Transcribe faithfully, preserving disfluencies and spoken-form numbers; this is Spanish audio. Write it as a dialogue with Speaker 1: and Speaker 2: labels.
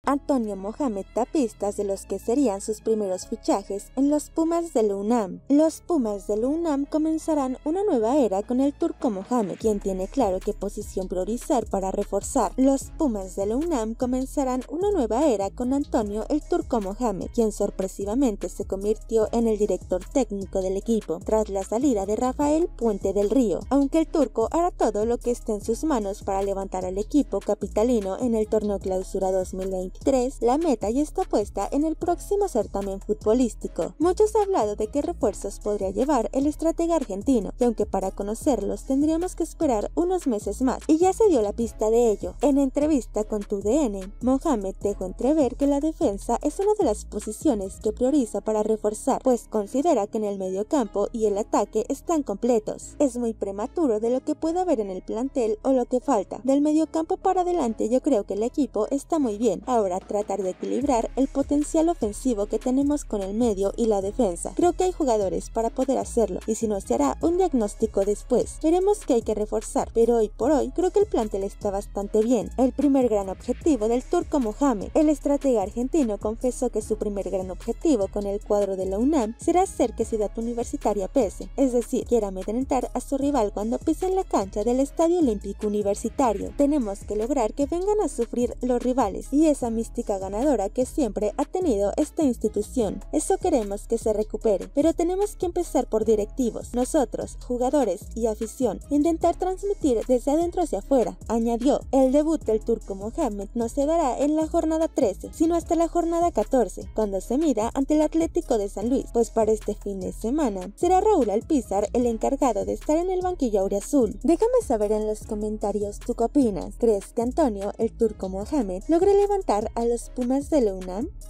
Speaker 1: Antonio Mohamed da pistas de los que serían sus primeros fichajes en los Pumas de la UNAM. Los Pumas de la UNAM comenzarán una nueva era con el turco Mohamed, quien tiene claro qué posición priorizar para reforzar. Los Pumas de la UNAM comenzarán una nueva era con Antonio el turco Mohamed, quien sorpresivamente se convirtió en el director técnico del equipo, tras la salida de Rafael Puente del Río, aunque el turco hará todo lo que esté en sus manos para levantar al equipo capitalino en el torneo Clausura dos mil veintitrés, la meta ya está puesta en el próximo certamen futbolístico. Muchos han hablado de qué refuerzos podría llevar el estratega argentino, y aunque para conocerlos tendríamos que esperar unos meses más, y ya se dio la pista de ello. En entrevista con T U D N, Mohamed dejó entrever que la defensa es una de las posiciones que prioriza para reforzar, pues considera que en el mediocampo y el ataque están completos. Es muy prematuro de lo que pueda haber en el plantel o lo que falta. Del mediocampo para adelante yo creo que el equipo está muy bien. Ahora tratar de equilibrar el potencial ofensivo que tenemos con el medio y la defensa. Creo que hay jugadores para poder hacerlo, y si no, se hará un diagnóstico después. Veremos qué hay que reforzar, pero hoy por hoy creo que el plantel está bastante bien. El primer gran objetivo del turco Mohamed. El estratega argentino confesó que su primer gran objetivo con el cuadro de la UNAM será hacer que Ciudad Universitaria pese, es decir, quiera amedrentar a su rival cuando pise en la cancha del Estadio Olímpico Universitario. Tenemos que lograr que vengan a sufrir los rivales y esa mística ganadora que siempre ha tenido esta institución. Eso queremos que se recupere, pero tenemos que empezar por directivos, nosotros, jugadores y afición, intentar transmitir desde adentro hacia afuera, añadió. El debut del turco Mohamed no se dará en la jornada trece, sino hasta la jornada catorce, cuando se mida ante el Atlético de San Luis, pues para este fin de semana será Raúl Alpizar el encargado de estar en el banquillo auriazul. Déjame saber en los comentarios tú qué opinas. ¿Crees que Antonio el turco Mohamed logre levantar a los Pumas de la UNAM?